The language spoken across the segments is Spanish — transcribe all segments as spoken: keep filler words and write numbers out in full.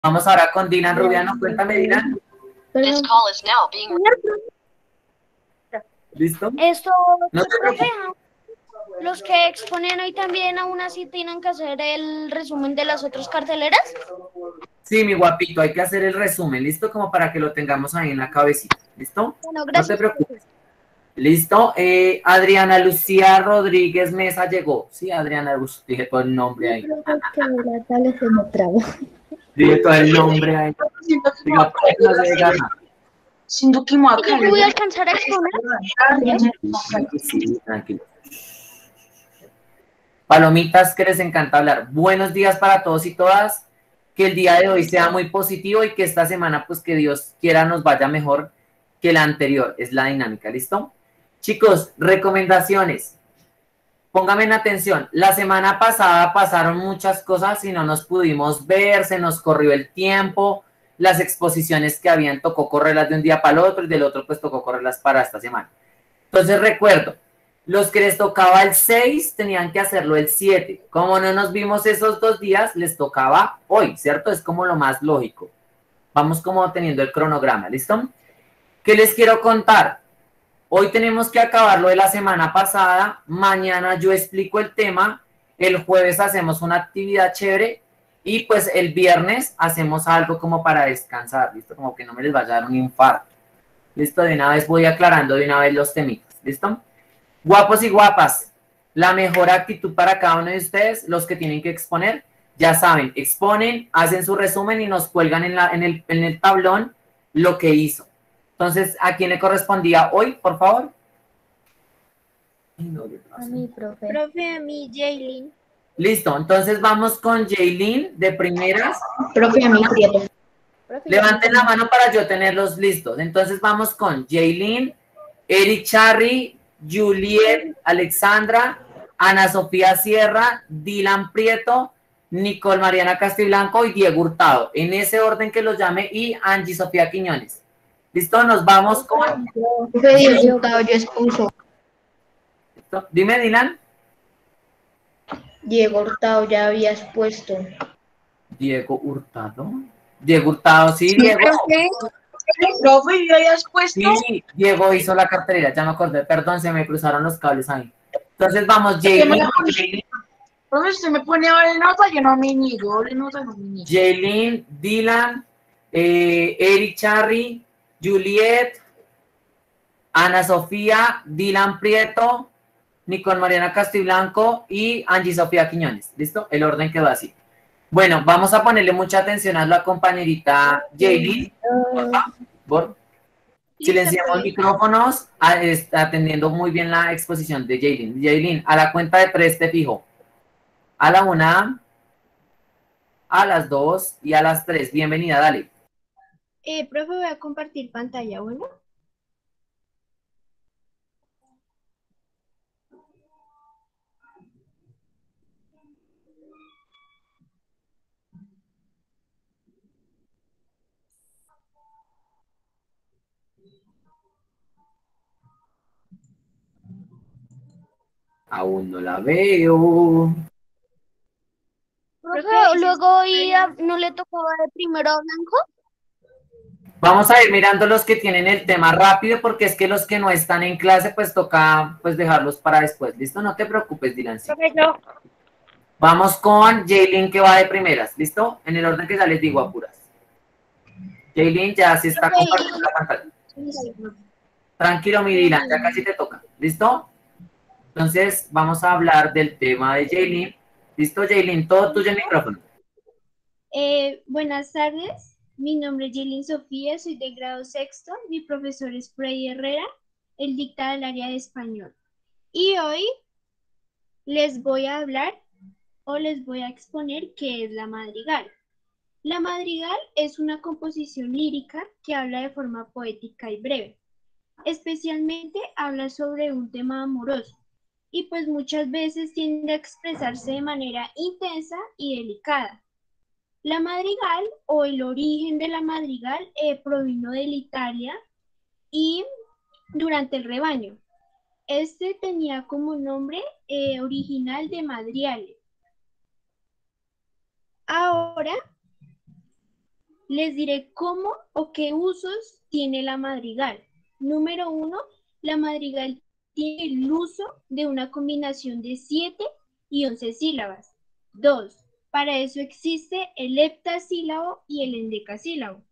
Vamos ahora con Dylan Rubiano. Cuéntame, Dylan. This call is now being... ¿Listo? Esto, No te profe, preocupes. los que exponen hoy también aún así tienen que hacer el resumen de las otras carteleras. Sí, mi guapito, hay que hacer el resumen, ¿listo? Como para que lo tengamos ahí en la cabecita, ¿listo? Bueno, No te gracias, profe. preocupes. ¿Listo? Eh, Adriana Lucía Rodríguez Mesa llegó. Sí, Adriana, uf, dije todo el nombre ahí. Que la tablet se me traba. Dije todo el nombre ahí. Diga, pues, no se diga nada. Siento que me va a ¿Y yo voy a alcanzar a exponer? Sí, tranquilo. Palomitas, que les encanta hablar. Buenos días para todos y todas. Que el día de hoy sea muy positivo y que esta semana, pues que Dios quiera nos vaya mejor que la anterior. Es la dinámica, ¿listo? Chicos, recomendaciones. Pónganme en atención. La semana pasada pasaron muchas cosas y no nos pudimos ver, se nos corrió el tiempo. Las exposiciones que habían tocó correrlas de un día para el otro y del otro pues tocó correrlas para esta semana. Entonces recuerdo, los que les tocaba el seis tenían que hacerlo el siete. Como no nos vimos esos dos días, les tocaba hoy, ¿cierto? Es como lo más lógico. Vamos como teniendo el cronograma, ¿listo? ¿Qué les quiero contar? Hoy tenemos que acabar lo de la semana pasada. Mañana yo explico el tema. El jueves hacemos una actividad chévere. Y pues el viernes hacemos algo como para descansar, ¿listo? Como que no me les vaya a dar un infarto. ¿Listo? De una vez voy aclarando de una vez los temitas, ¿listo? Guapos y guapas, la mejor actitud para cada uno de ustedes, los que tienen que exponer, ya saben, exponen, hacen su resumen y nos cuelgan en, la, en, el, en el tablón lo que hizo. Entonces, ¿a quién le correspondía hoy, por favor? A mí, profe. Profe, a mí, Jaylin. Listo, entonces vamos con Jaylin de primeras. Profe, a mí, Prieto. Levanten la mano para yo tenerlos listos. Entonces vamos con Jaylin, Eric Charry, Juliet Alexandra, Ana Sofía Sierra, Dylan Prieto, Nicole Mariana Castiblanco y Diego Hurtado. En ese orden que los llame y Angie Sofía Quiñones. ¿Listo? Nos vamos con... Profe, Diego Hurtado, yo expuso. ¿Listo? Dime, Dylan. Diego Hurtado ya había expuesto. Diego Hurtado. Diego Hurtado, sí, Diego. Profe, ¿yo ya has puesto? Sí, Diego hizo la cartelera, ya me acordé. Perdón, se me cruzaron los cables ahí. Entonces vamos, Jaylin. Profe, usted me pone a ver nota, yo no me niego, doble nota no me niego. Jaylin, Dylan, eh, Eric Charry, Juliet, Ana Sofía, Dylan Prieto, Nicole Mariana Castiblanco y Angie Sofía Quiñones. ¿Listo? El orden quedó así. Bueno, vamos a ponerle mucha atención a la compañerita Jaylin. Por favor. Silenciamos micrófonos, atendiendo muy bien la exposición de Jaylin. Jaylin, a la cuenta de tres te fijo. A la una, a las dos y a las tres. Bienvenida, dale. Eh, profe, voy a compartir pantalla, ¿bueno? Aún no la veo. Profe, luego ya no le tocaba de primero a Blanco. Vamos a ir mirando los que tienen el tema rápido, porque es que los que no están en clase, pues toca pues dejarlos para después. ¿Listo? No te preocupes, Dylan. Profe, yo. Vamos con Jaylin, que va de primeras. ¿Listo? En el orden que ya les digo, apuras. Jaylin ya se está compartiendo la pantalla. Tranquilo, mi Dylan, ya casi te toca. ¿Listo? Entonces, vamos a hablar del tema de Jaylin. ¿Listo, Jaylin? Todo tuyo el micrófono. Eh, buenas tardes, mi nombre es Yelin Sofía, soy de grado sexto, mi profesor es Freddy Herrera, él dicta el área de español. Y hoy les voy a hablar o les voy a exponer qué es la madrigal. La madrigal es una composición lírica que habla de forma poética y breve. Especialmente habla sobre un tema amoroso y pues muchas veces tiende a expresarse de manera intensa y delicada. La madrigal o el origen de la madrigal eh, provino de la Italia y durante el rebaño. Este tenía como nombre eh, original de madriale. Ahora Les diré cómo o qué usos tiene la madrigal. Número uno, la madrigal tiene el uso de una combinación de siete y once sílabas. Dos, para eso existe el heptasílabo y el endecasílabo.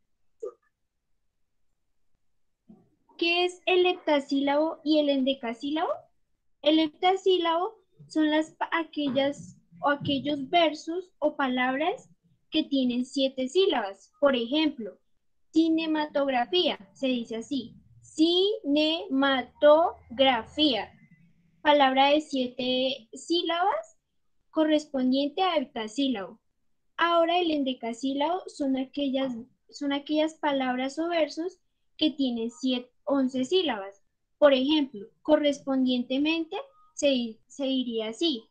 ¿Qué es el heptasílabo y el endecasílabo? El heptasílabo son las, aquellas o aquellos versos o palabras que tienen siete sílabas. Por ejemplo, cinematografía, se dice así. Cinematografía. Palabra de siete sílabas correspondiente a heptasílabo. Ahora el endecasílabo son aquellas, son aquellas palabras o versos que tienen siete, once sílabas. Por ejemplo, correspondientemente se, se diría así.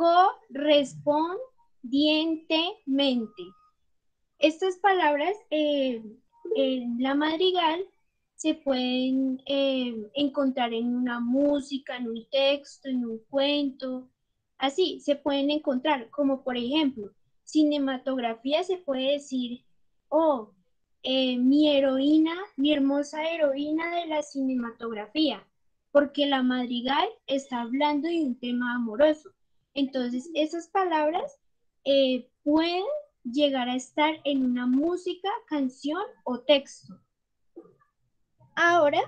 Correspondientemente. Estas palabras eh, en la madrigal se pueden eh, encontrar en una música, en un texto, en un cuento. Así, se pueden encontrar, como por ejemplo, cinematografía se puede decir, oh, eh, mi heroína, mi hermosa heroína de la cinematografía, porque la madrigal está hablando de un tema amoroso. Entonces, esas palabras eh, pueden llegar a estar en una música, canción o texto. Ahora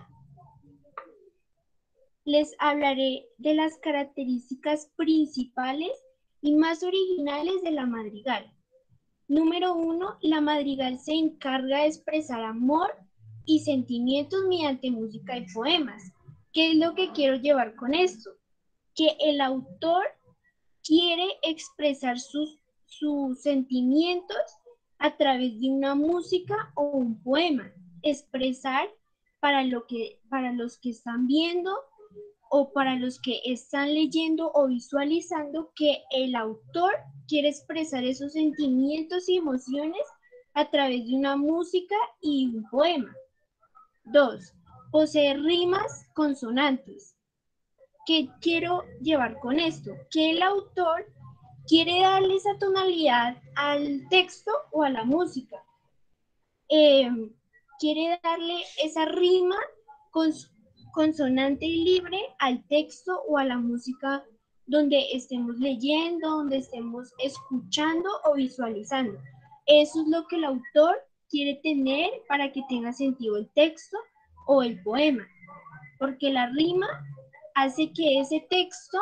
les hablaré de las características principales y más originales de la madrigal. Número uno, la madrigal se encarga de expresar amor y sentimientos mediante música y poemas. ¿Qué es lo que quiero llevar con esto? Que el autor quiere expresar sus, sus sentimientos a través de una música o un poema. Expresar para, lo que, para los que están viendo o para los que están leyendo o visualizando que el autor quiere expresar esos sentimientos y emociones a través de una música y un poema. Dos, posee rimas consonantes. ¿Qué quiero llevar con esto? Que el autor quiere darle esa tonalidad al texto o a la música. Eh, quiere darle esa rima cons consonante y libre al texto o a la música donde estemos leyendo, donde estemos escuchando o visualizando. Eso es lo que el autor quiere tener para que tenga sentido el texto o el poema, porque la rima hace que ese texto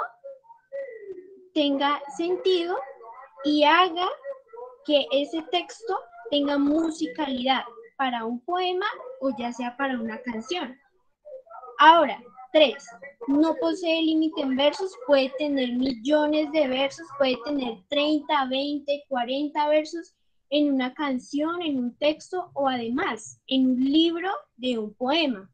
tenga sentido y haga que ese texto tenga musicalidad para un poema o ya sea para una canción. Ahora, tres, no posee límite en versos, puede tener millones de versos, puede tener treinta, veinte, cuarenta versos en una canción, en un texto o además en un libro de un poema.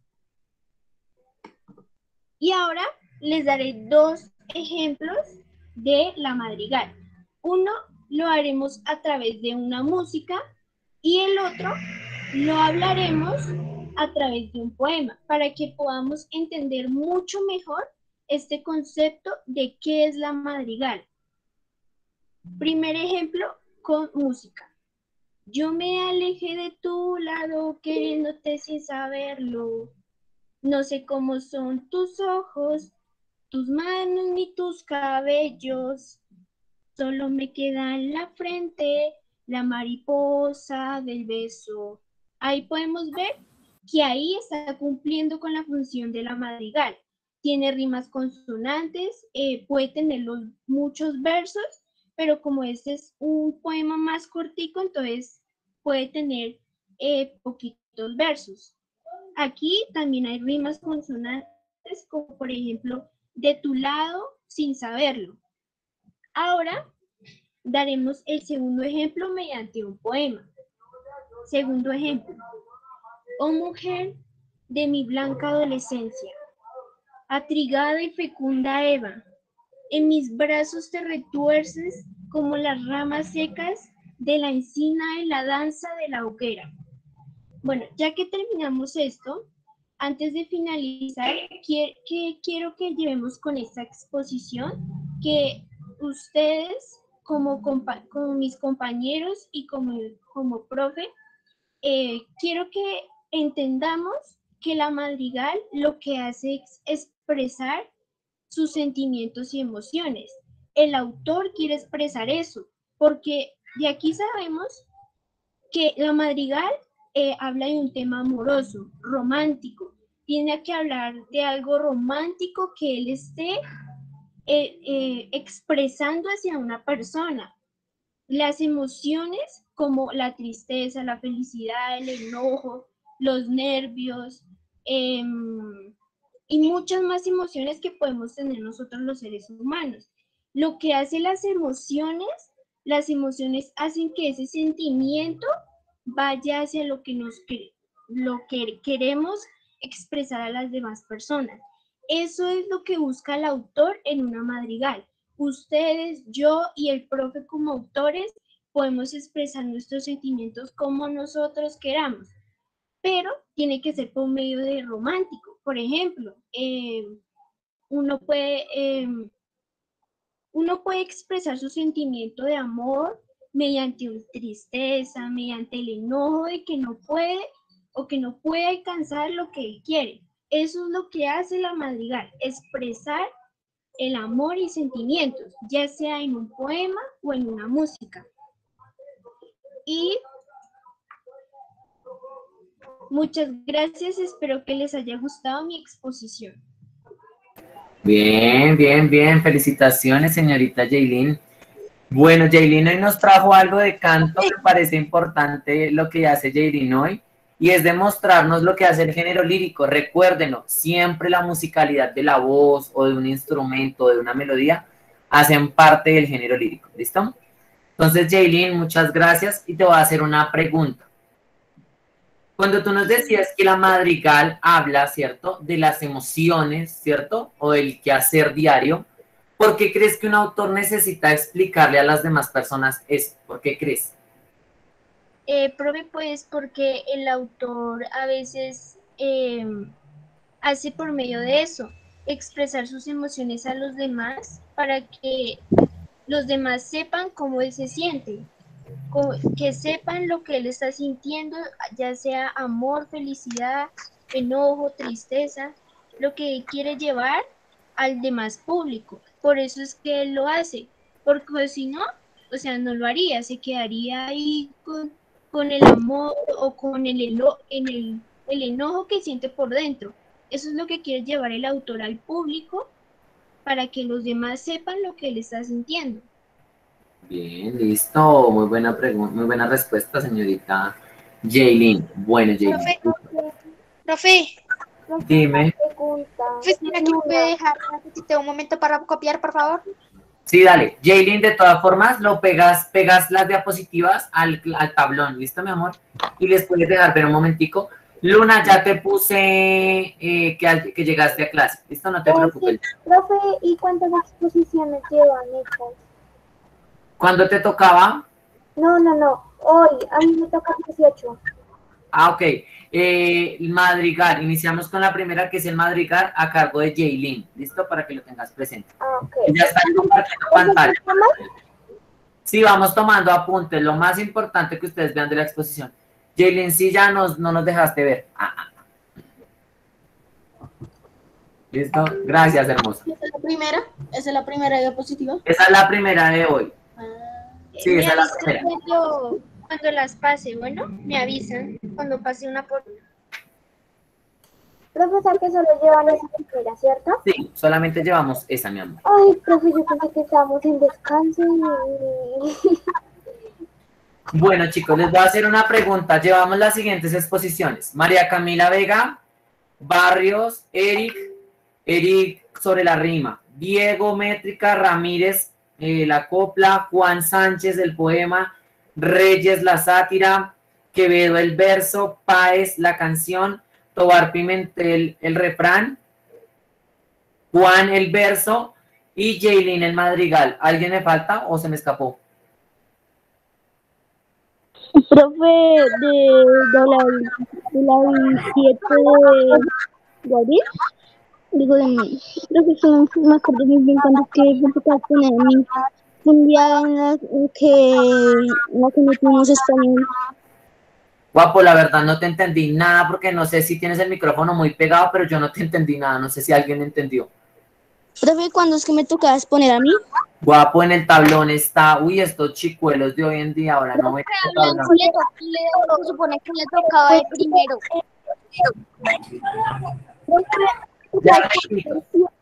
Y ahora les daré dos ejemplos de la madrigal. Uno lo haremos a través de una música y el otro lo hablaremos a través de un poema para que podamos entender mucho mejor este concepto de qué es la madrigal. Primer ejemplo con música. Yo me alejé de tu lado queriéndote sin saberlo. No sé cómo son tus ojos, tus manos ni tus cabellos. Solo me queda en la frente la mariposa del beso. Ahí podemos ver que ahí está cumpliendo con la función de la madrigal. Tiene rimas consonantes, eh, puede tener los, muchos versos, pero como este es un poema más cortico, entonces puede tener eh, poquitos versos. Aquí también hay rimas consonantes, como por ejemplo, de tu lado sin saberlo. Ahora daremos el segundo ejemplo mediante un poema. Segundo ejemplo. Oh mujer de mi blanca adolescencia, atrigada y fecunda Eva, en mis brazos te retuerces como las ramas secas de la encina en la danza de la hoguera. Bueno, ya que terminamos esto, antes de finalizar, que quiero que llevemos con esta exposición que ustedes, como, como mis compañeros y como, como profe, eh, quiero que entendamos que la madrigal lo que hace es expresar sus sentimientos y emociones. El autor quiere expresar eso, porque de aquí sabemos que la madrigal eh, habla de un tema amoroso, romántico. Tiene que hablar de algo romántico que él esté eh, eh, expresando hacia una persona. Las emociones como la tristeza, la felicidad, el enojo, los nervios eh, y muchas más emociones que podemos tener nosotros los seres humanos. Lo que hace las emociones, las emociones hacen que ese sentimiento vaya hacia lo que, nos, lo que queremos expresar a las demás personas. Eso es lo que busca el autor en una madrigal. Ustedes, yo y el profe como autores podemos expresar nuestros sentimientos como nosotros queramos, pero tiene que ser por medio de romántico. Por ejemplo, eh, uno puede... Eh, Uno puede expresar su sentimiento de amor mediante una tristeza, mediante el enojo de que no puede o que no puede alcanzar lo que él quiere. Eso es lo que hace la madrigal, expresar el amor y sentimientos, ya sea en un poema o en una música. Y muchas gracias, espero que les haya gustado mi exposición. Bien, bien, bien. Felicitaciones, señorita Jaylin. Bueno, Jaylin hoy nos trajo algo de canto. Me parece importante lo que hace Jaylin hoy y es demostrarnos lo que hace el género lírico. Recuérdenlo, siempre la musicalidad de la voz o de un instrumento, de una melodía, hacen parte del género lírico. ¿Listo? Entonces, Jaylin, muchas gracias y te voy a hacer una pregunta. Cuando tú nos decías que la madrigal habla, ¿cierto?, de las emociones, ¿cierto?, o del quehacer diario, ¿por qué crees que un autor necesita explicarle a las demás personas eso? ¿Por qué crees? Eh, profe, pues porque el autor a veces eh, hace por medio de eso, expresar sus emociones a los demás para que los demás sepan cómo él se siente. Que sepan lo que él está sintiendo, ya sea amor, felicidad, enojo, tristeza, lo que él quiere llevar al demás público. Por eso es que él lo hace, porque si no, o sea, no lo haría, se quedaría ahí con, con el amor o con el, eno, en el, el enojo que siente por dentro. Eso es lo que quiere llevar el autor al público para que los demás sepan lo que él está sintiendo. Bien, listo. Muy buena pregunta, muy buena respuesta, señorita Jaylin. Bueno, Jaylin. Profe, profe, Dime. profe, ¿será que me puede dejar un momento para copiar, por favor? Sí, dale. Jaylin, de todas formas, lo pegas, pegas las diapositivas al, al tablón. ¿Listo, mi amor? Y les puedes dejar, pero un momentico. Luna, ya te puse eh, que, que llegaste a clase. ¿Listo? No te preocupes. Sí, profe, ¿y cuántas exposiciones llevan hechas? ¿Cuándo te tocaba? No, no, no. Hoy, a mí me toca dieciocho. Ah, ok. Eh, madrigal. Iniciamos con la primera, que es el madrigal a cargo de Jaylin. ¿Listo? Para que lo tengas presente. Ah, ok. Ya está compartiendo pantalla. Sí, vamos tomando apuntes. Lo más importante que ustedes vean de la exposición. Jaylin, sí, ya nos, no nos dejaste ver. Ah, ah. ¿Listo? Gracias, hermosa. ¿Esa es la primera? ¿Esa es la primera diapositiva? Esa es la primera de hoy. Ah. Sí, Me esa es la avisan primera. cuando, cuando las pase, bueno, me avisan cuando pase una por una. Profesor, que solo llevan esa primera, ¿cierto? Sí, solamente llevamos esa, mi amor. Ay, profe, yo pensé que estábamos en descanso y... Bueno, chicos, les voy a hacer una pregunta. Llevamos las siguientes exposiciones. María Camila Vega, Barrios, Eric, Eric sobre la rima, Diego Métrica, Ramírez, eh, la copla, Juan Sánchez, el poema, Reyes, la sátira, Quevedo, el verso, Páez, la canción, Tobar Pimentel, el refrán, Juan, el verso y Jaylin, el madrigal. ¿Alguien me falta o se me escapó? Profe, de, de la de la siete de abril, digo de mí, profe, que no me acuerdo muy bien cuando que me tocaba poner a mí, un día en la en que, en la que no tuvimos español. Guapo, la verdad no te entendí nada porque no sé si tienes el micrófono muy pegado, pero yo no te entendí nada. No sé si alguien entendió. Profe, ¿cuándo es que me toca exponer a mí? Guapo, en el tablón está, uy, estos chicuelos de hoy en día, ahora no ven el tablón. Le to- le- se supone que le tocaba de primero. Ya repito,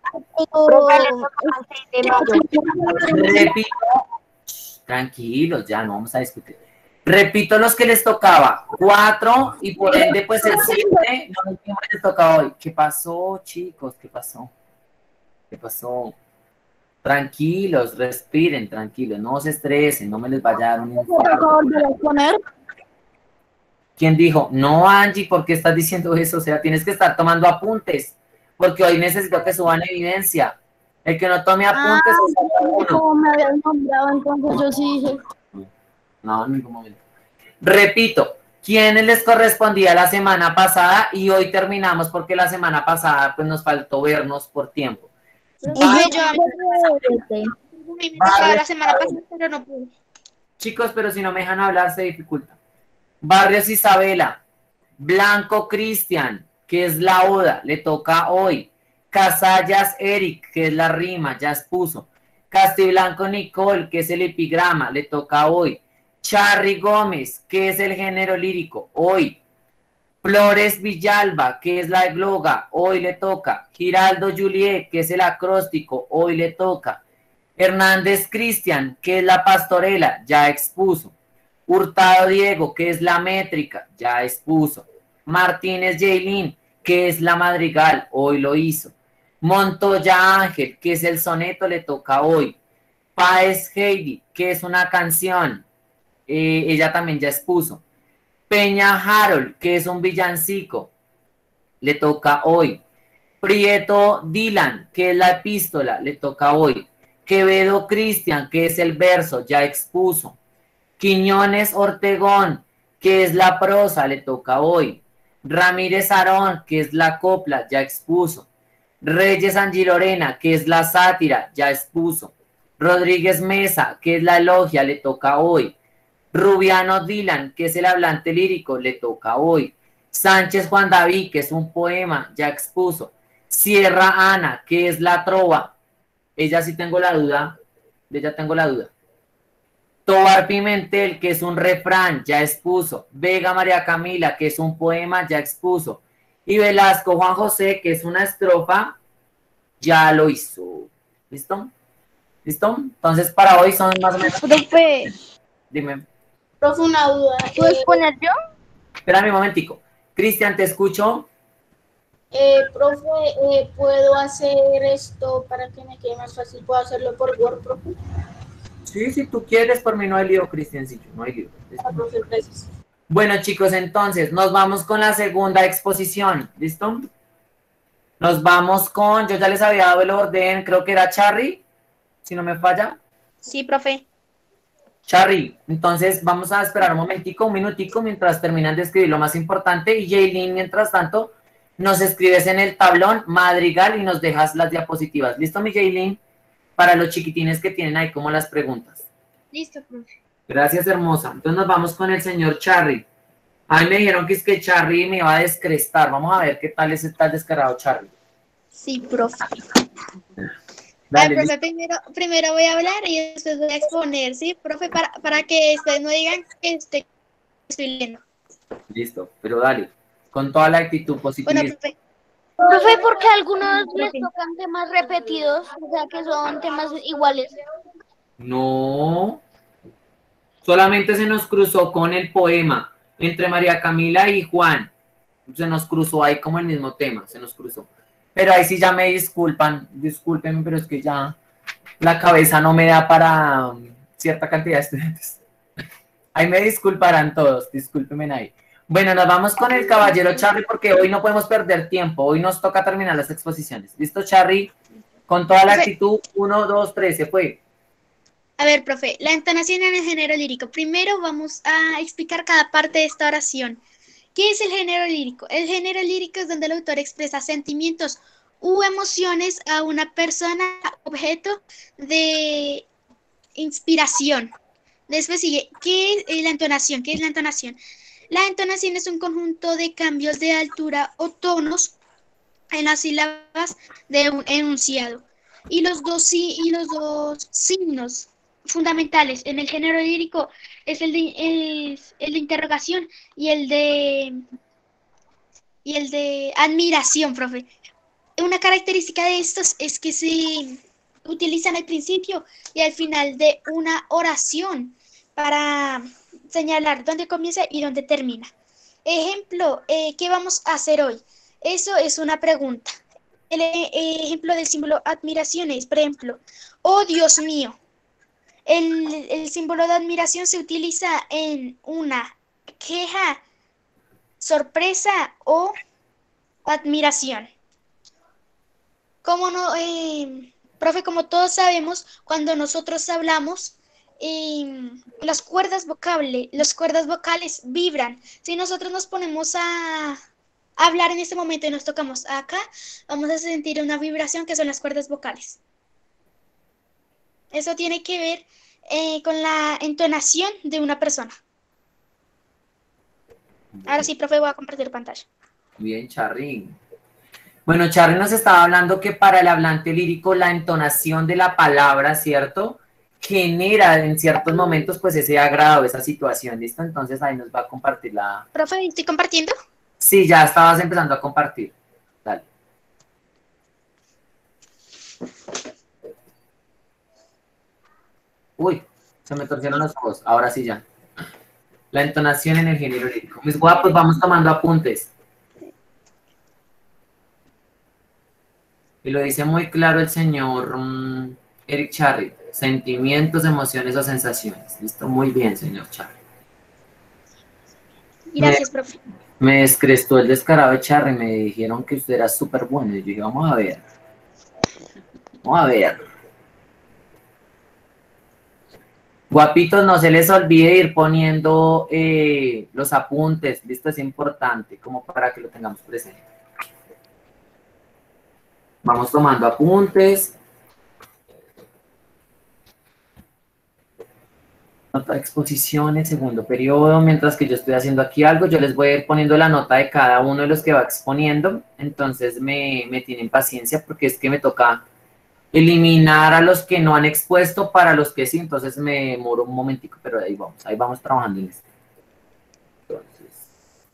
repito, tranquilos, ya no vamos a discutir. Repito los que les tocaba, cuatro y por ende pues el siete, no el último les tocaba hoy. ¿Qué pasó, chicos? ¿Qué pasó? ¿Qué pasó? Tranquilos, respiren, tranquilos, no se estresen, no me les vaya a dar un infarto. ¿Quién dijo? No, Angie, ¿por qué estás diciendo eso? O sea, tienes que estar tomando apuntes, porque hoy necesito que suban evidencia. El que no tome apuntes es uno. Como me habían nombrado, entonces yo sí dije. No, en ningún momento. Repito, ¿quiénes les correspondía la semana pasada? Y hoy terminamos porque la semana pasada pues nos faltó vernos por tiempo. Profe, yo a mí me tocaba la semana pasada, pero no pude. Chicos, pero si no me dejan hablar se dificulta. Barrios Isabela, Blanco Cristian, que es la oda, le toca hoy. Casallas Eric, que es la rima, ya expuso. Castiblanco Nicole, que es el epigrama, le toca hoy. Charry Gómez, que es el género lírico, hoy. Flores Villalba, que es la egloga, hoy le toca. Giraldo Juliet, que es el acróstico, hoy le toca. Hernández Cristian, que es la pastorela, ya expuso. Hurtado Diego, que es la métrica, ya expuso. Martínez Jaylin, que es la madrigal, hoy lo hizo. Montoya Ángel, que es el soneto, le toca hoy. Páez Heidi, que es una canción, eh, ella también ya expuso. Peña Harold, que es un villancico, le toca hoy. Prieto Dylan, que es la epístola, le toca hoy. Quevedo Cristian, que es el verso, ya expuso. Quiñones Ortegón, que es la prosa, le toca hoy. Ramírez Arón, que es la copla, ya expuso. Reyes Angilorena, que es la sátira, ya expuso. Rodríguez Mesa, que es la elogia, le toca hoy. Rubiano Dylan, que es el hablante lírico, le toca hoy. Sánchez Juan David, que es un poema, ya expuso. Sierra Ana, que es la trova, ella sí tengo la duda, de ella tengo la duda. Tobar Pimentel, que es un refrán, ya expuso. Vega María Camila, que es un poema, ya expuso. Y Velasco Juan José, que es una estrofa, ya lo hizo. ¿Listo? ¿Listo? Entonces para hoy son más o menos... Profe, Dime. Profe, una duda. ¿puedo Eh, exponer yo? Espérame un momentico. Cristian, te escucho. eh, profe, eh, ¿puedo hacer esto para que me quede más fácil? ¿Puedo hacerlo por Word, profe? Sí, si tú quieres, por mí no hay lío, Cristiancillo, no hay lío. Ah, profe, gracias. Bueno, chicos, entonces nos vamos con la segunda exposición, ¿listo? Nos vamos con, yo ya les había dado el orden, creo que era Charry, si no me falla. Sí, profe. Charry, entonces vamos a esperar un momentico, un minutico, mientras terminan de escribir lo más importante, y Jaylin, mientras tanto, nos escribes en el tablón Madrigal y nos dejas las diapositivas. ¿Listo, mi Jaylin? Para los chiquitines que tienen ahí como las preguntas. Listo, profe. Gracias, hermosa. Entonces nos vamos con el señor Charry. A mí me dijeron que es que Charry me va a descrestar. Vamos a ver qué tal es el descarado Charry. Sí, profe. Dale, Ay, profe, primero, primero voy a hablar y después voy a exponer, ¿sí? Profe, para, para que ustedes no digan que este- estoy leyendo. listo, pero dale. Con toda la actitud positiva. Bueno, profe. Profe, porque a algunos les tocan temas repetidos, o sea que son temas iguales. No. Solamente se nos cruzó con el poema entre María Camila y Juan. Se nos cruzó ahí como el mismo tema, se nos cruzó. Pero ahí sí ya me disculpan, discúlpenme, pero es que ya la cabeza no me da para um, cierta cantidad de estudiantes. Ahí me disculparán todos, discúlpenme ahí. Bueno, nos vamos con el caballero Charry porque hoy no podemos perder tiempo, hoy nos toca terminar las exposiciones. ¿Listo, Charry? Con toda la actitud, uno, dos, tres, se fue. A ver, profe, la entonación en el género lírico. Primero vamos a explicar cada parte de esta oración. ¿Qué es el género lírico? El género lírico es donde el autor expresa sentimientos u emociones a una persona, objeto de inspiración. Después sigue, ¿qué es la entonación? ¿Qué es la entonación? La entonación es un conjunto de cambios de altura o tonos en las sílabas de un enunciado. Y los dos, sí, y los dos signos fundamentales en el género lírico es el de, es el de interrogación y el de, y el de admiración, profe. Una característica de estos es que se utilizan al principio y al final de una oración para señalar dónde comienza y dónde termina. Ejemplo, eh, ¿qué vamos a hacer hoy? Eso es una pregunta. El eh, ejemplo del símbolo admiración es, por ejemplo, oh Dios mío. El, el símbolo de admiración se utiliza en una queja, sorpresa o admiración. Como no, eh, profe, como todos sabemos, cuando nosotros hablamos, eh, las cuerdas vocales, las cuerdas vocales vibran. Si nosotros nos ponemos a hablar en este momento y nos tocamos acá, vamos a sentir una vibración que son las cuerdas vocales. Eso tiene que ver eh, con la entonación de una persona. Ahora sí, profe, voy a compartir pantalla. Bien, Charly. Bueno, Charly nos estaba hablando que para el hablante lírico la entonación de la palabra, ¿cierto?, genera en ciertos momentos pues ese agrado, esa situación, ¿listo? Entonces ahí nos va a compartir la... Profe, ¿estoy compartiendo? Sí, ya estabas empezando a compartir. Dale. Uy, se me torcieron los ojos. Ahora sí ya. La entonación en el género lírico. Mis guapos, vamos tomando apuntes. Y lo dice muy claro el señor um, Eric Charly. Sentimientos, emociones o sensaciones. Listo, muy bien, señor Charly. Gracias, me, profe. Me descrestó el descarado de Charly. Me dijeron que usted era súper bueno. Y yo dije, vamos a ver. Vamos a ver. Guapitos, no se les olvide ir poniendo eh, los apuntes. Listo, es importante, como para que lo tengamos presente. Vamos tomando apuntes. Nota de exposiciones, segundo periodo. Mientras que yo estoy haciendo aquí algo, yo les voy a ir poniendo la nota de cada uno de los que va exponiendo. Entonces me, me tienen paciencia porque es que me toca eliminar a los que no han expuesto para los que sí. Entonces me demoro un momentico, pero ahí vamos, ahí vamos trabajando en esto. Entonces,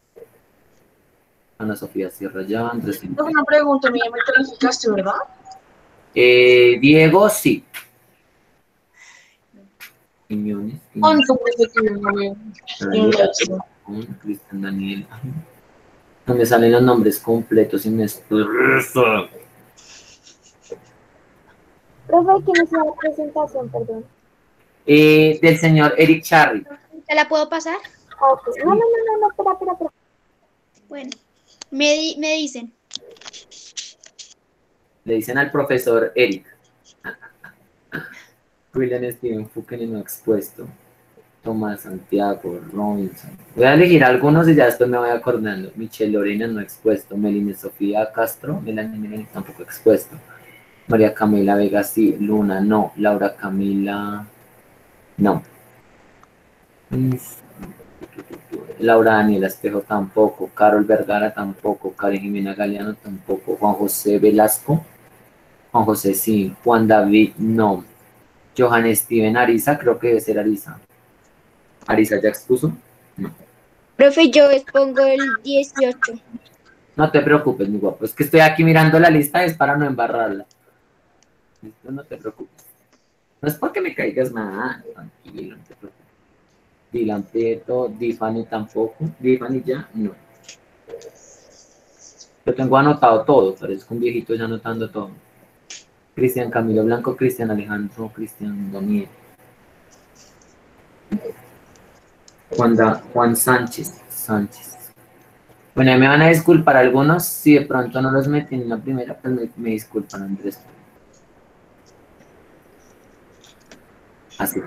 Ana Sofía Sierra ya, Andrés. Una pregunta, ¿me calificaste, verdad? Eh, Diego, sí. Quiñones. ¿Cuánto fue que no veo? Cristian Daniel. Donde salen los nombres completos y me estresa. Profe, ¿quién es la presentación, perdón? Eh, del señor Eric Charly. ¿Te la puedo pasar? Okay. No, no, no, no, no, espera, espera, espera. Bueno, me, di me dicen. Le dicen al profesor Eric. William Steven Fouken no expuesto. Tomás Santiago, Robinson. Voy a elegir algunos y ya después me voy acordando. Michelle Lorena no expuesto. Melanie Sofía Castro, Melanie Melanie tampoco expuesto. María Camila Vega sí. Luna no. Laura Camila no. Laura Daniela Espejo tampoco. Carol Vergara tampoco. Karen Jimena Galeano tampoco. Juan José Velasco. Juan José sí. Juan David no. Johan Steven Ariza, creo que debe ser Ariza. ¿Ariza ya expuso? No. Profe, yo expongo el dieciocho. No te preocupes, mi guapo. Es que estoy aquí mirando la lista, es para no embarrarla. Listo, no te preocupes. No es porque me caigas mal, tranquilo, no te preocupes. Dylan Prieto, Difani tampoco. Difani ya, no. Yo tengo anotado todo, parezco un viejito ya anotando todo. Cristian Camilo Blanco, Cristian Alejandro, Cristian Daniel. Juan, da, Juan Sánchez, Sánchez. Bueno, me van a disculpar algunos, si de pronto no los metí en la primera, pues me, me disculpan, Andrés. Así.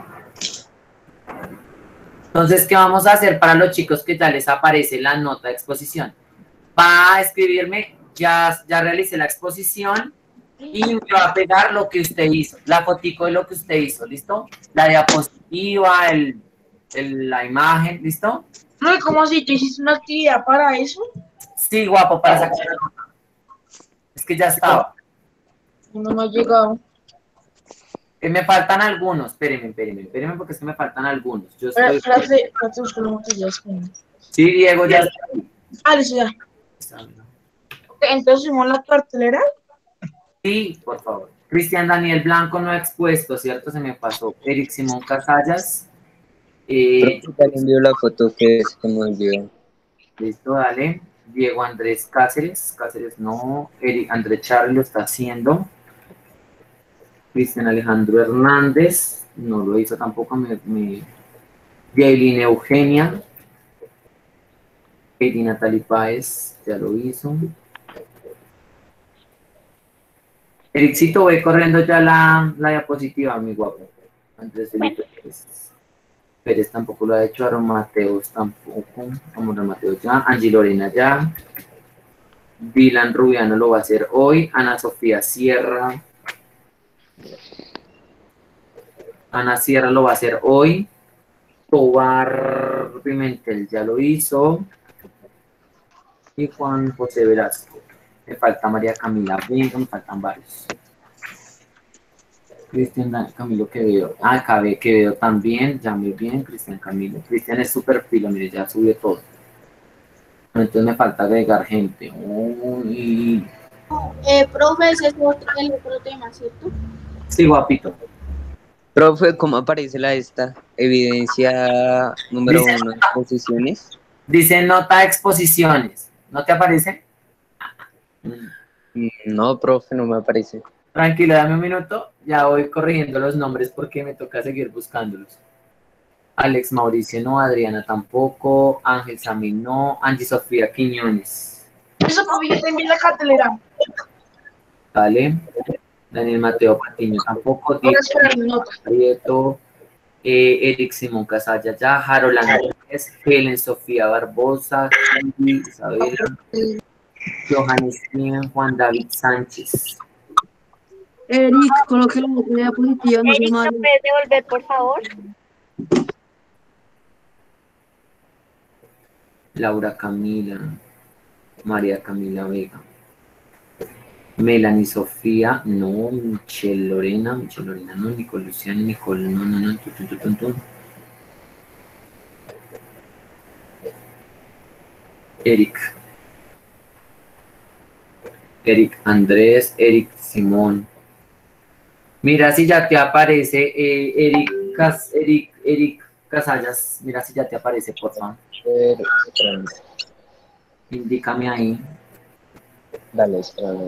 Entonces, ¿qué vamos a hacer para los chicos que ya les aparece la nota de exposición? Va a escribirme, ya, ya realicé la exposición. Y me va a pegar lo que usted hizo, la fotico de lo que usted hizo, ¿listo? La diapositiva, el, el, la imagen, ¿listo? No, ¿cómo así? ¿Tú hiciste una actividad para eso? Sí, guapo, para sacar la nota. Es que ya estaba. No me ha llegado. Eh, me faltan algunos. Espérenme, espérenme, espérenme porque es que me faltan algunos. Yo Espera, estoy... Espérate, espérate, busco la botella, espera. Sí, Diego, ya Ah, listo, ya. está. Ok, entonces hicimos la cartelera. Sí, por favor. Cristian Daniel Blanco no ha expuesto, ¿cierto? Se me pasó. Eric Simón Casallas. Eh, Profe, también vio la foto que se me olvidó. listo, dale. Diego Andrés Cáceres. Cáceres no. Eric Andrés Charly lo está haciendo. Cristian Alejandro Hernández. No lo hizo tampoco. Me, me... Yailin Eugenia. Katie Natalie Páez. Ya lo hizo. Ericito, voy corriendo ya la, la diapositiva, mi guapo. Andrés Felipe Pérez. Pérez tampoco lo ha hecho, Aaron Mateos tampoco. Vamos a Mateos ya. Angie Lorena ya. Dylan Rubiano lo va a hacer hoy. Ana Sofía Sierra. Ana Sierra lo va a hacer hoy. Tobar Pimentel ya lo hizo. Y Juan José Velasco. Me falta María Camila Vega, me faltan varios. Cristian Camilo Quevedo. Ah, Cabe Quevedo también, ya muy bien, Cristian Camilo. Cristian es súper filo, mire, ya subió todo. Entonces me falta agregar gente. Uy. Eh, profe, ese es otro, el otro tema, ¿cierto? Sí, guapito. Profe, ¿cómo aparece la esta? Evidencia número Dice- uno, exposiciones. Dice nota de exposiciones. ¿No te aparece? Mm, No, profe, no me aparece. Tranquilo, dame un minuto. Ya voy corrigiendo los nombres porque me toca seguir buscándolos. Alex Mauricio no, Adriana tampoco, Ángel Samir no, Angie Sofía Quiñones. Eso, profe, yo te envié la cartelera. Vale. Daniel Mateo Patiño tampoco. Voy a Diego esperar mi nota. Prieto, eh, Eric Simón Casalla ya, Harold Andrés, Helen Sofía Barbosa, Cindy, Isabela, Johannes Cien, Juan David Sánchez. Eric, coloque la otra diapositiva, no se Eric, ¿me mal. puedes devolver, por favor? Laura Camila, María Camila Vega, Melanie Sofía, no, Michelle Lorena, Michelle Lorena no, Nicole Luciana, Nicole, no, no, no, tu, tu, tu, tu, tu. Eric, Eric Andrés, Eric Simón. Mira si ya te aparece eh, Eric, Cas, Eric, Eric Casallas, mira si ya te aparece, por favor. Eh, espérame. Indícame ahí. Dale, espérame.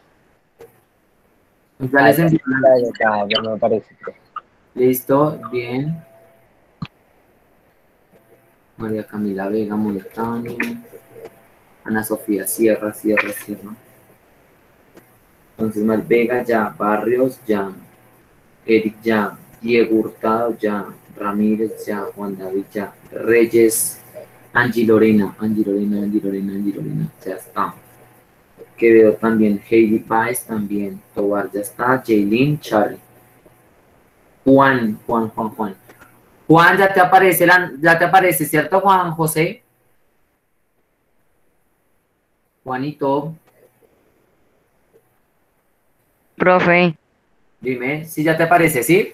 Ya Ah, les ya, envío la- ya, ya, ya me aparece. profe. Listo, bien. María Camila Vega Montano. Ana Sofía Sierra, Sierra, Sierra. Entonces, Mar Vega ya, Barrios ya, Eric ya, Diego Hurtado ya, Ramírez ya, Juan David ya, Reyes, Angie Lorena, Angie Lorena, Angie Lorena, Angie Lorena, ya está. Quevedo también, Heidi Páez también, Tobar ya está, Jaylin, Charlie. Juan, Juan, Juan, Juan. Juan, ya te aparece, la- ya te aparece, ¿cierto, Juan José? Juanito, Profe, dime, si ya te aparece, ¿sí?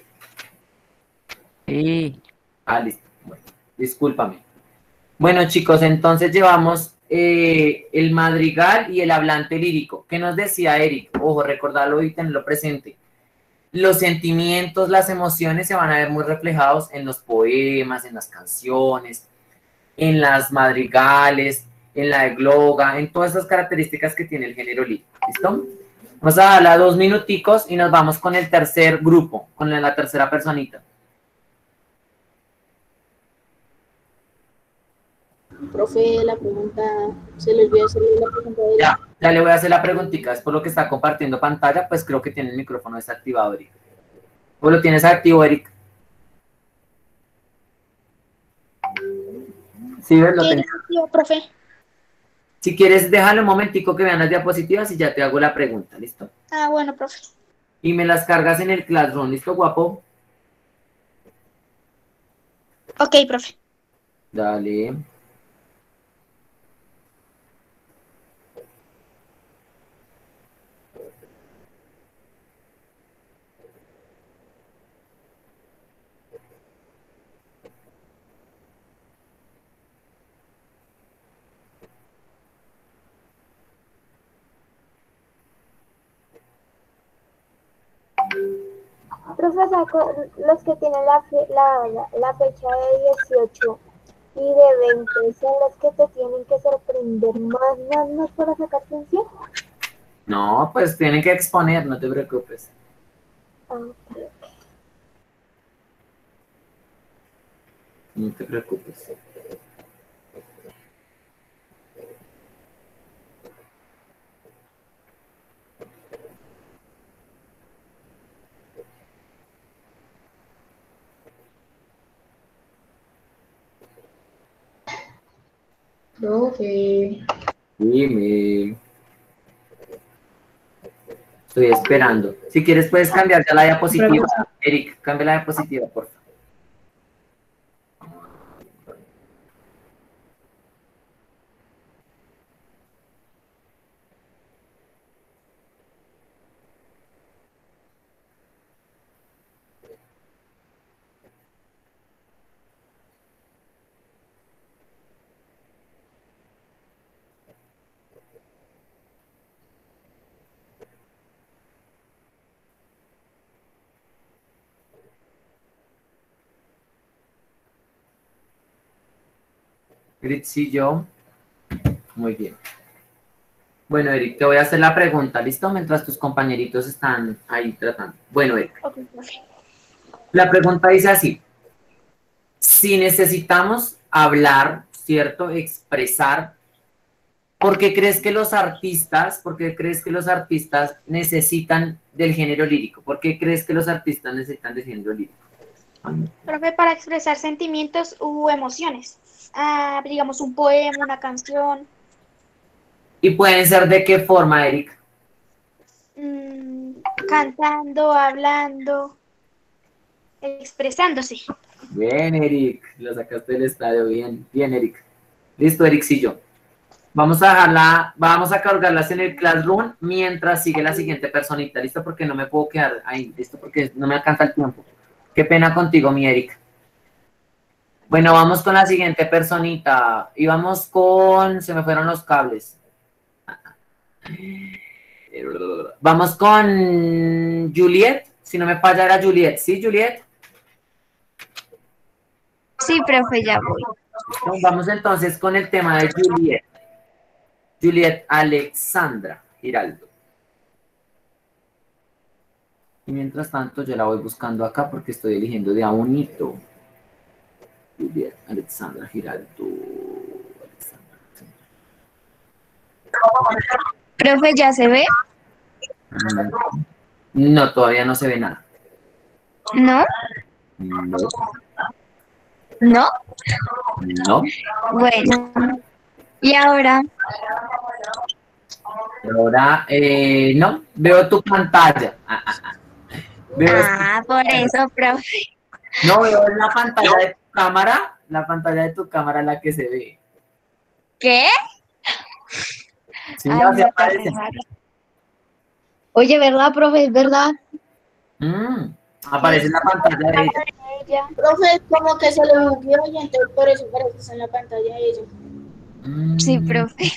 sí. Ah, listo. Bueno, discúlpame. Bueno, chicos, entonces llevamos eh, el madrigal y el hablante lírico. ¿Qué nos decía Eric? Ojo, recordarlo y tenerlo presente. Los sentimientos, las emociones se van a ver muy reflejados en los poemas, en las canciones, en las madrigales, en la egloga, en todas esas características que tiene el género lírico. ¿Listo? Vamos a darle dos minuticos y nos vamos con el tercer grupo, con la tercera personita. Profe, la pregunta, se le olvidó hacerle la pregunta de Ya, ya le voy a hacer la preguntita, es por lo que está compartiendo pantalla, pues creo que tiene el micrófono desactivado, Eric. ¿O lo tienes activo, Eric? Sí, ¿ves? Lo ¿Qué tenés. dijo, profe? Si quieres, déjalo un momentico que vean las diapositivas y ya te hago la pregunta, ¿listo? Ah, bueno, profe. Y me las cargas en el Classroom, ¿listo, guapo? Ok, profe. Dale. profe, saco los que tienen la, fe- la, la, la fecha de dieciocho y de veinte, son los que te tienen que sorprender más, más, más para sacar atención. No, pues tienen que exponer, no te preocupes. Ah, ok. No te preocupes. Profe. Dime. Estoy esperando. Si quieres puedes cambiar ya la diapositiva. Eric, cambia la diapositiva, por favor. Gritsillo. Muy bien. Bueno, Eric, te voy a hacer la pregunta, ¿listo? Mientras tus compañeritos están ahí tratando. Bueno, Eric. Ok, profe. La pregunta dice así. Si necesitamos hablar, ¿cierto? Expresar, ¿por qué crees que los artistas, por qué crees que los artistas necesitan del género lírico? ¿Por qué crees que los artistas necesitan del género lírico? Profe, para expresar sentimientos u emociones. Ah, digamos un poema, una canción, ¿Y pueden ser de qué forma, Eric? mm, cantando, hablando, expresándose. Bien, Eric, lo sacaste del estadio, bien, bien, Eric. Listo, Eric, sí, yo. Vamos a dejarla, vamos a cargarlas en el Classroom mientras sigue la siguiente personita, ¿listo? Porque no me puedo quedar ahí, ¿listo? Porque no me alcanza el tiempo. Qué pena contigo, mi Eric. Bueno, vamos con la siguiente personita. Y vamos con, se me fueron los cables. Vamos con Juliet, si no me falla era Juliet, ¿sí, Juliet? Sí, profe, ya voy. Vamos entonces con el tema de Juliet. Juliet Alexandra Giraldo. Y mientras tanto yo la voy buscando acá porque estoy eligiendo de a unito. Juliet Alexandra Giraldo. Alexandra. Profe, ¿ya se ve? No, todavía no se ve nada. ¿No? No. ¿No? No. Bueno. ¿Y ahora? Ahora, eh, no, veo tu pantalla. Ah, ah, ah. Veo Ah, por eso, profe. No, veo en la pantalla de tu cámara, la pantalla de tu cámara la que se ve. ¿Qué? Sí, Ay, no, se no, aparece. qué raro. Oye, ¿verdad, profe? ¿Es verdad? Mm, aparece en la pantalla de ella. Profe, como que se le bugueó y entonces por eso parece en la pantalla de ella. Mm, Sí, profe.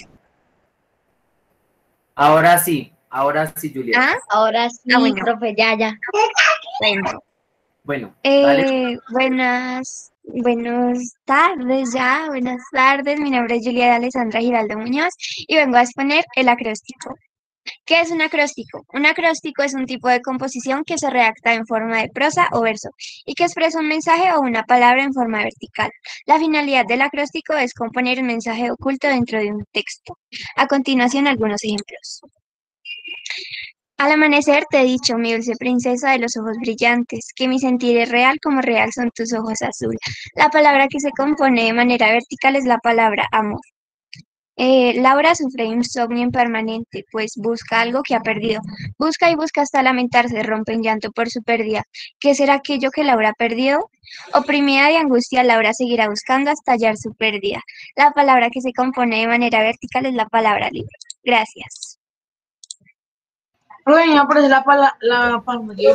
Ahora sí, ahora sí, Julieta. ¿Ah? Ahora sí, Ah, bueno. profe, ya, ya. Bueno. Bueno, dale. Eh, buenas, buenas tardes ya, buenas tardes. Mi nombre es Julieta Alessandra Giraldo Muñoz y vengo a exponer el acróstico. ¿Qué es un acróstico? Un acróstico es un tipo de composición que se redacta en forma de prosa o verso y que expresa un mensaje o una palabra en forma vertical. La finalidad del acróstico es componer un mensaje oculto dentro de un texto. A continuación, algunos ejemplos. Al amanecer te he dicho, mi dulce princesa de los ojos brillantes, que mi sentir es real como real son tus ojos azul. La palabra que se compone de manera vertical es la palabra amor. Eh, Laura sufre insomnio impermanente, pues busca algo que ha perdido. Busca y busca hasta lamentarse, rompe en llanto por su pérdida. ¿Qué será aquello que Laura perdió? Oprimida de angustia, Laura seguirá buscando hasta hallar su pérdida. La palabra que se compone de manera vertical es la palabra libro. Gracias. Profe, me aparece la pala, la pantalla.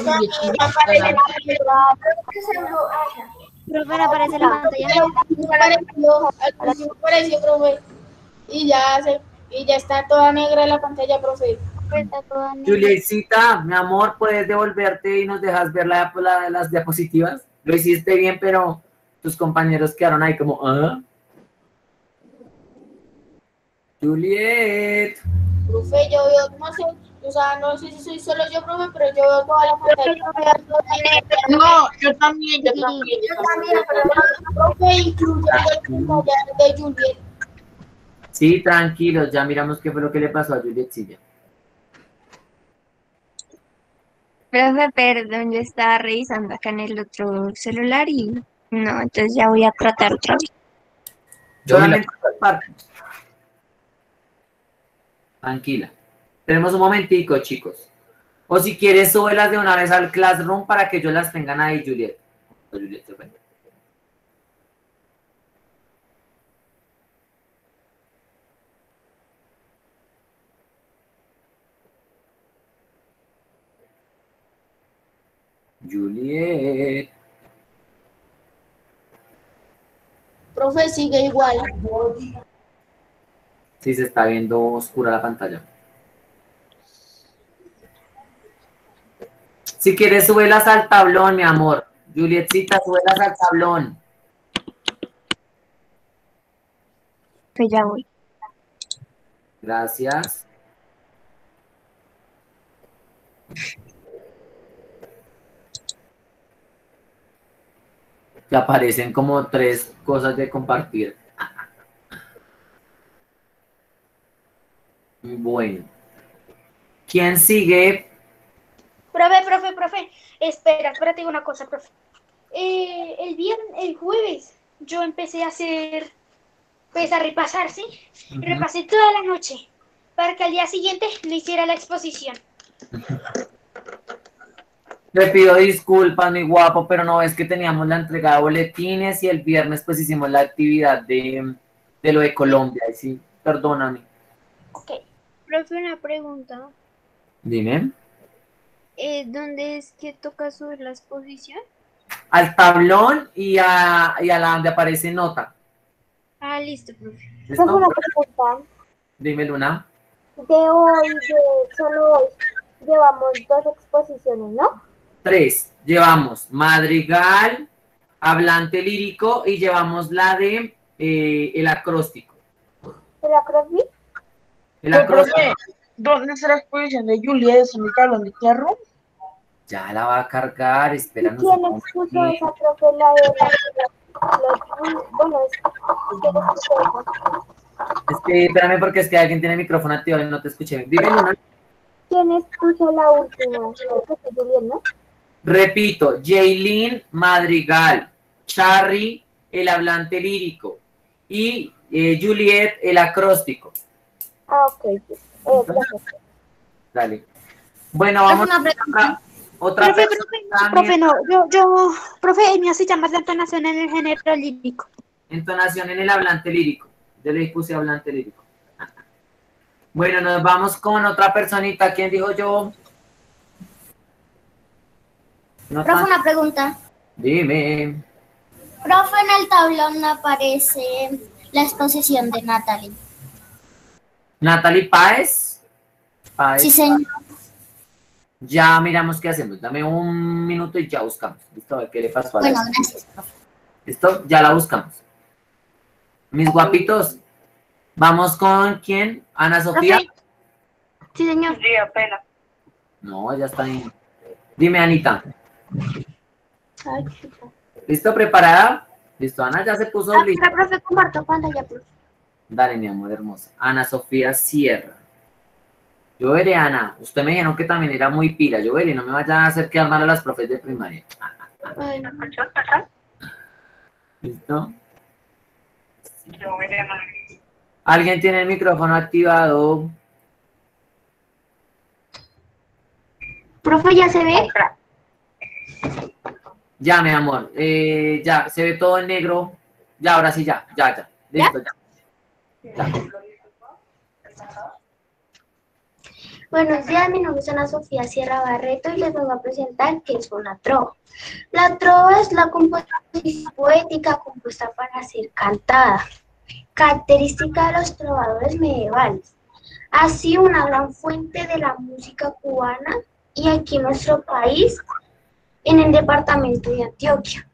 Profe, no aparece la pantalla. Al principio apareció, profe, y ya se, y ya está toda negra la pantalla, profe. Julietcita, mi amor, ¿puedes devolverte y nos dejas ver la, la- las diapositivas? Lo hiciste bien, pero tus compañeros quedaron ahí como, ¿ah? Juliet. Profe, yo veo, no sé, o sea, no sé si soy solo yo, profe, pero yo veo toda la pantalla. No, yo también, yo también. Yo también, pero profe, incluye el pantalla de Juliet. Sí, tranquilos, ya miramos qué fue lo que le pasó a Julietcilla. Profe, perdón, yo estaba revisando acá en el otro celular y no, entonces ya voy a tratar otra vez. Solamente por parte. Tranquila. Tenemos un momentico, chicos. O si quieres, súbelas de una vez al Classroom para que yo las tengan ahí, Juliet. Juliet, se fue. Juliet. Profe, sigue igual. Sí, se está viendo oscura la pantalla. Si quieres, súbelas al tablón, mi amor. Julietcita, súbelas al tablón. Que ya voy. Gracias. Que aparecen como tres cosas de compartir. Bueno. ¿Quién sigue? Profe, profe, profe, espera, espérate digo una cosa, profe. Eh, el viernes, el jueves, yo empecé a hacer, pues a repasar, ¿sí? Ujú. Repasé toda la noche para que al día siguiente le hiciera la exposición. Le pido disculpas, mi guapo, pero no es que teníamos la entrega de boletines y el viernes pues hicimos la actividad de, de lo de Colombia. Y sí, perdóname. Ok. Profe, una pregunta. Dime. Eh, ¿dónde es que toca subir la exposición? Al tablón y a, y a la donde aparece nota. Ah, listo, profe. ¿Listo? Tengo una pregunta. Dime, Luna. De hoy, de solo hoy, llevamos dos exposiciones, ¿no? Tres. Llevamos madrigal, hablante lírico y llevamos la de eh, el acróstico. ¿El acróstico? El Pero, acróstico. profe, ¿dónde está la exposición de Juliet? ¿En el tablón de Classroom? Ya la va a cargar, espéranos. ¿Quién un expuso momento. esa, profe? La de la, la- bueno, es, ¿quién expuso esa? Es que, espérame porque es que alguien tiene el micrófono activado y no te escuché. Dime, Luna. ¿Quién expuso la última? Creo que fue Juliet, ¿no? Repito, Jaylin Madrigal, Charry, el hablante lírico y eh, Juliet, el acróstico. Ah, ok. Sí. Eh, perfecto. Dale. Bueno, vamos Una a otra, otra Profe, persona. profe, profe, no, yo, yo, profe, me hace llamar de entonación en el género lírico. Entonación en el hablante lírico. Yo le puse hablante lírico. Bueno, nos vamos con otra personita. ¿Quién dijo yo? No Profe, tan- una pregunta. Dime. Profe, en el tablón aparece la exposición de Natalie. Natalie Páez. Páez. Sí, señor. Ya miramos qué hacemos. Dame un minuto y ya buscamos. ¿Listo? A ver qué le pasó a la Bueno, gracias, profe. ¿Listo? Ya la buscamos. Mis guapitos. Vamos con quién? Ana Sofía. Profe. Sí, señor. Sí, apenas. No, ya está ahí. Dime, Anita. Ay, chica. ¿Listo? ¿Preparada? Listo, Ana ya se puso Ah, lista. profe, profe, comparto pantalla, profe. Dale, mi amor hermosa. Ana Sofía Sierra. Yo veré, Ana. Usted me dijeron que también era muy pila. Yo veré, no me vaya a hacer quedar mal a las profes de primaria. Bueno, ¿Listo? ¿Alguien tiene el micrófono activado? profe, ¿ya se ve? Ya, mi amor. Eh, ya, se ve todo en negro. Ya, ahora sí, ya, ya, ya. Listo, ya. Ya. Buenos días, mi nombre es Ana Sofía Sierra Barreto y les vengo a presentar qué es una trova. La trova es la composición poética compuesta para ser cantada, característica de los trovadores medievales. ha sido una gran fuente de la música cubana y aquí en nuestro país, en el departamento de Antioquia.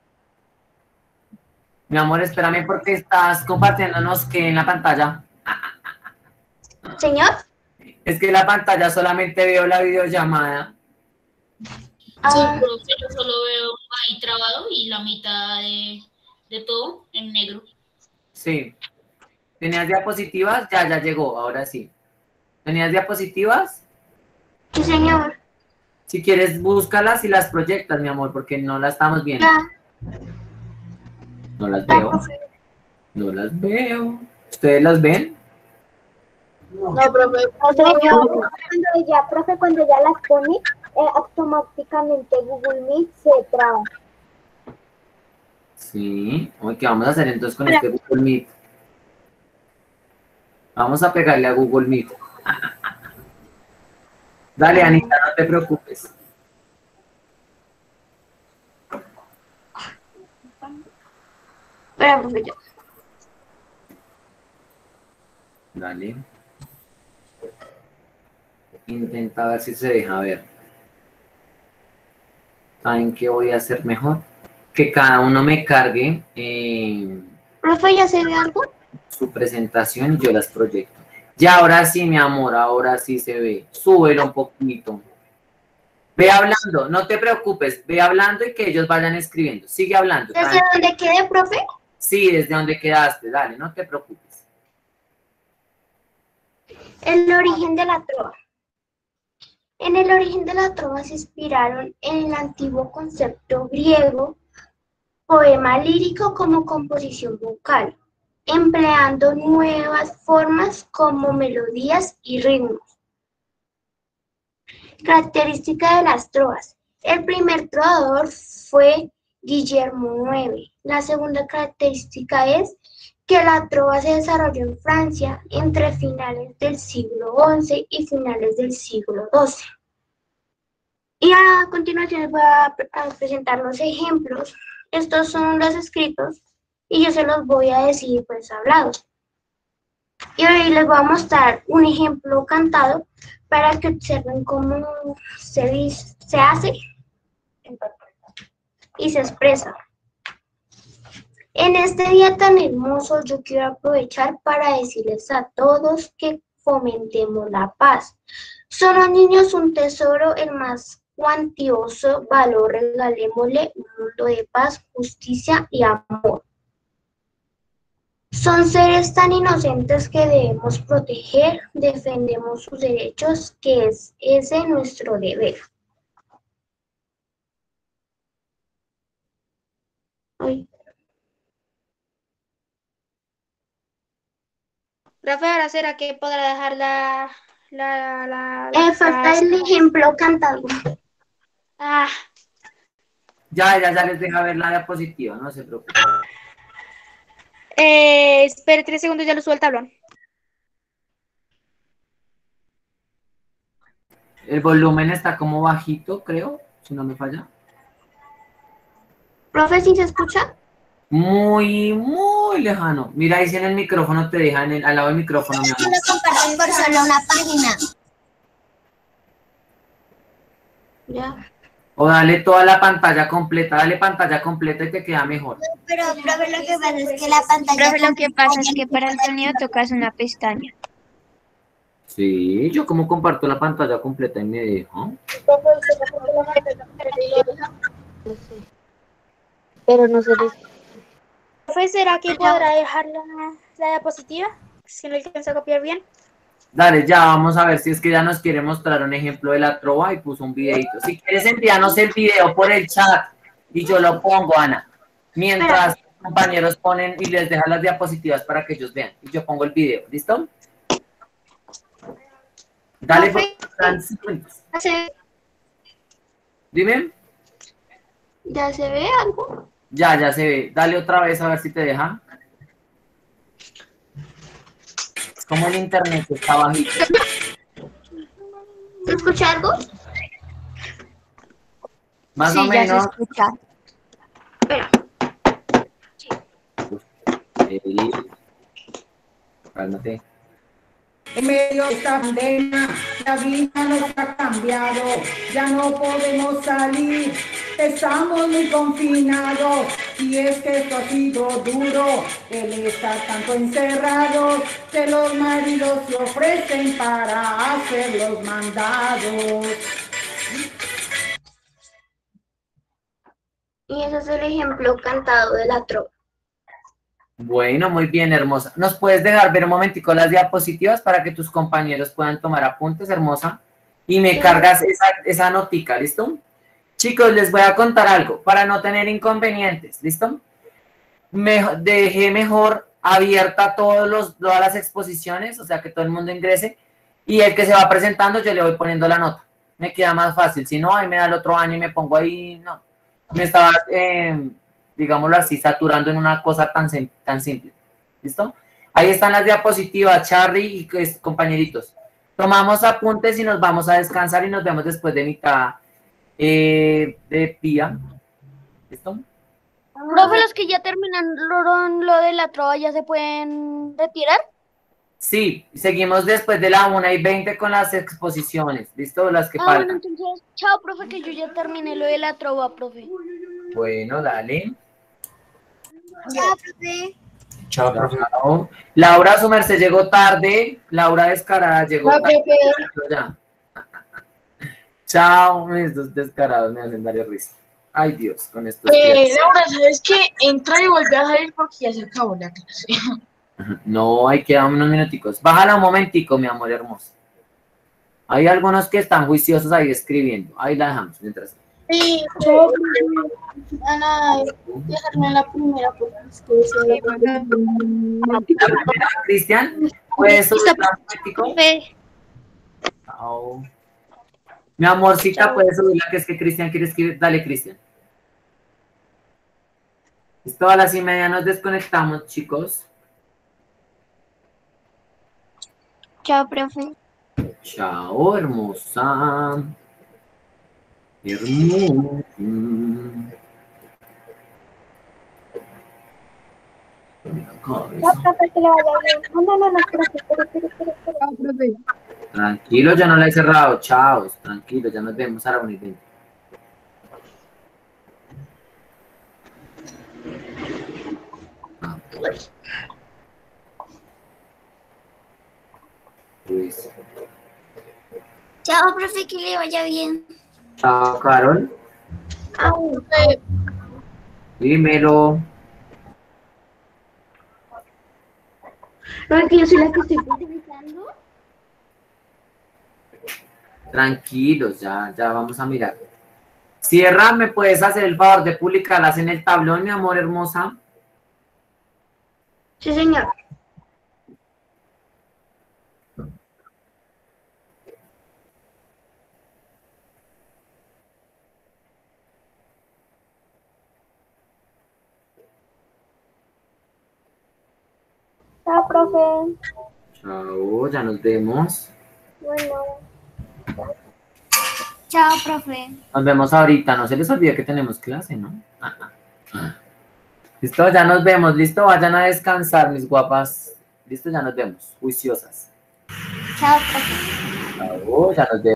Mi amor, espérame porque estás compartiéndonos que en la pantalla. Señor. Es que en la pantalla solamente veo la videollamada. Sí, profe, yo solo veo ahí trabado y la mitad de, de todo en negro. Sí. ¿Tenías diapositivas? Ya, ya llegó, ahora sí. ¿Tenías diapositivas? Sí, señor. Si quieres, búscalas y las proyectas, mi amor, porque no las estamos viendo. Ya. No las veo. No las veo. ¿Ustedes las ven? No, profe. O sea, yo, cuando ya, profe, cuando ya las pone, eh, automáticamente Google Meet se traba. Sí. Oye, ¿qué vamos a hacer entonces con este Google Meet? Vamos a pegarle a Google Meet. Dale, Anita, no te preocupes. Espera, profe, yo. Dale. Intenta ver si se deja ver. ¿Saben qué voy a hacer mejor? Que cada uno me cargue eh, Profe, ¿ya se ve algo? su presentación y yo las proyecto. Ya, ahora sí, mi amor, ahora sí se ve. Súbelo un poquito. Ve hablando, no te preocupes. Ve hablando y que ellos vayan escribiendo. Sigue hablando. ¿Desde donde quede, profe? Sí, desde donde quedaste. Dale, no te preocupes. El origen de la trova. En el origen de la trova se inspiraron en el antiguo concepto griego, poema lírico como composición vocal, empleando nuevas formas como melodías y ritmos. Característica de las trovas. El primer trovador fue Guillermo noveno. La segunda característica es que la trova se desarrolló en Francia entre finales del siglo once y finales del siglo doce. Y a continuación les voy a, a presentar los ejemplos. Estos son los escritos y yo se los voy a decir pues hablados. Y hoy les voy a mostrar un ejemplo cantado para que observen cómo se, dice, se hace y se expresa. En este día tan hermoso yo quiero aprovechar para decirles a todos que fomentemos la paz. Son los niños un tesoro, el más cuantioso valor, regalémosle un mundo de paz, justicia y amor. Son seres tan inocentes que debemos proteger, defendemos sus derechos, que es ese nuestro deber. Ay. Profe, ahora será que podrá dejar la... la, la, Eh, la falta el ejemplo cantado. Ah. Ya, ya, ya les deja ver la diapositiva, no se preocupen. Eh, espere tres segundos, ya lo subo al tablón. El volumen está como bajito, creo, si no me falla. Profe, ¿sí se escucha? Muy, muy lejano. Mira, ahí si en el micrófono te dejan el, al lado del micrófono. Mi amor. Lo comparten por solo una página. Ya. O dale toda la pantalla completa, dale pantalla completa y te queda mejor. Pero, profe, lo que pasa es que la pantalla... Profe, lo que pasa es que para el sonido tocas una pestaña. Sí, yo como comparto la pantalla completa y me dejo. Pero no se les... Profe, ¿será que podrá dejar la, la diapositiva? Si no alcanza a copiar bien. Dale, ya vamos a ver si es que ya nos quiere mostrar un ejemplo de la trova y puso un videito. Si quieres envíanos el video por el chat y yo lo pongo, Ana. Mientras los compañeros ponen y les dejan las diapositivas para que ellos vean. Y yo pongo el video, ¿listo? Dale, por Dime. ¿Ya se ve algo? Ya, ya se ve. Dale otra vez a ver si te deja. Es como el internet está bajito. ¿Se escucha algo? Más sí, o menos. Ya se escucha. Espera. Eh, cálmate. En medio de esta pandemia, la vida nos ha cambiado, ya no podemos salir, estamos muy confinados, y es que esto ha sido duro, el estar tanto encerrados, que los maridos se ofrecen para hacer los mandados. Y ese es el ejemplo cantado de la trova. Bueno, muy bien, hermosa. ¿Nos puedes dejar ver un momentico las diapositivas para que tus compañeros puedan tomar apuntes, hermosa? Y me cargas esa, esa notica, ¿listo? Chicos, les voy a contar algo para no tener inconvenientes, ¿listo? Me, dejé mejor abierta todos los, todas las exposiciones, o sea, que todo el mundo ingrese, y el que se va presentando yo le voy poniendo la nota. Me queda más fácil, si no, ahí me da el otro año y me pongo ahí, no. Me estaba... Eh, digámoslo así, saturando en una cosa tan, tan simple. ¿Listo? Ahí están las diapositivas, Charly y pues, compañeritos. Tomamos apuntes y nos vamos a descansar y nos vemos después de mitad eh, de día. ¿Listo? Profe, los que ya terminaron lo de la trova, ¿ya se pueden retirar? Sí, seguimos después de la una y veinte con las exposiciones. ¿Listo? Las que ah, faltan. Bueno, entonces, chao, profe, que yo ya terminé lo de la trova, profe. Bueno, dale. Chao, profe. Chao, profe. Chao. Laura, su merced llegó tarde. Laura descarada llegó No, tarde. profe. Ya. Chao, estos descarados me hacen dar risa. Ay, Dios, con estos Eh, días. Laura, ¿sabes qué? Entra y vuelve a salir porque ya se acabó la clase. No, hay que dar unos minuticos. Bájala un momentico, mi amor hermoso. Hay algunos que están juiciosos ahí escribiendo. Ahí la dejamos mientras. Sí, yo van a dejarme en la primera porque es que se Cristian, ¿puedes subir un momentico? Chao. Mi amorcita, Chao. ¿puedes subirla? Que es que Cristian quiere escribir. Dale, Cristian. Listo, a las y media nos desconectamos, chicos. Chao, profe. Chao, hermosa. Hermosa. No, profe, que le vaya bien. No, no, no, no, profe, espere, espere, espere, espere. Tranquilo, ya no la he cerrado. Chao, tranquilo, ya nos vemos a la una y veinte. Ah. Luis. Chao, profe, que le vaya bien. Chao, Carol. Ah, Dímelo. No, es que yo soy la que estoy publicando. Tranquilos, ya, ya vamos a mirar. Sierra, ¿me puedes hacer el favor de publicarlas en el tablón, mi amor hermosa? Sí, señor. Chao, profe. Chao, ya nos vemos. Bueno. chao, profe. Nos vemos ahorita, no se les olvide que tenemos clase, ¿no? Listo, ya nos vemos, listo, vayan a descansar, mis guapas. Listo, ya nos vemos, juiciosas. Chao, profe. Chao, ya nos vemos.